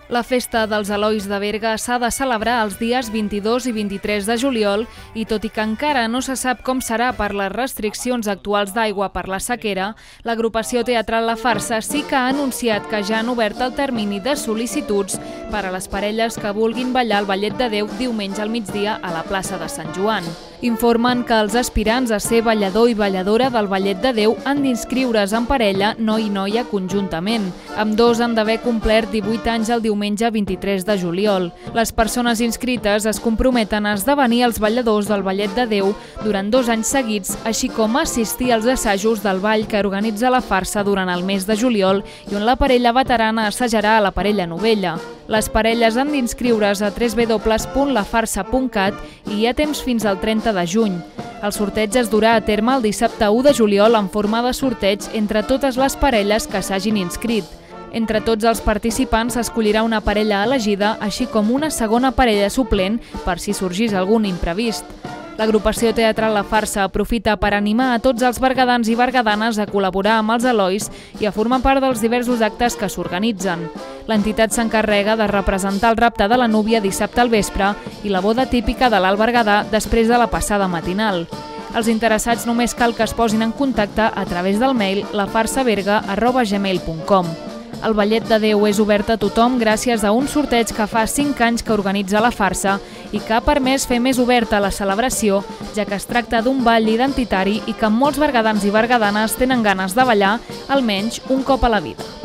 La festa dels Elois de Berga s'ha de celebrar els dies 22 i 23 de juliol i tot i que encara no se sap com serà per les restriccions actuals d'aigua per la sequera, l'agrupació teatral La Farsa sí que ha anunciat que ja han obert el termini de sol·licituds per a les parelles que vulguin ballar el Ballet de Déu diumenge al migdia a la plaça de Sant Joan. Informen que els aspirants a ser ballador i balladora del Ballet de Déu han d'inscriure's en parella, noi i noia conjuntament. Ambdós han d'haver complert 18 anys el diumenge 23 de juliol. Les persones inscrites es comprometen a esdevenir els balladors del Ballet de Déu durant 2 anys seguits, així com a assistir als assajos del ball que organitza La Farsa durant el mes de juliol i on la parella veterana assajarà a la parella novella. Les parelles han d'inscriure's a www.lafarsa.cat i hi ha temps fins al 30 de juny. El sorteig es durà a terme el dissabte 1 de juliol en forma de sorteig entre totes les parelles que s'hagin inscrit. Entre tots els participants s'escollirà una parella elegida, així com una segona parella suplent per si sorgís algun imprevist. L'agrupació teatral La Farsa aprofita per animar a tots els bergadans i bergadanes a col·laborar amb els Elois i a formar part dels diversos actes que s'organitzen. L'entitat s'encarrega de representar el rapte de la núvia dissabte al vespre i la boda típica de l'Alt Berguedà després de la passada matinal. Els interessats només cal que es posin en contacte a través del mail lafarsaberga@gmail.com. El Ballet de Déu és obert a tothom gràcies a un sorteig que fa 5 anys que organitza La Farsa i que ha permès fer més oberta la celebració, ja que es tracta d'un ball identitari i que molts bergadans i bergadanes tenen ganes de ballar almenys un cop a la vida.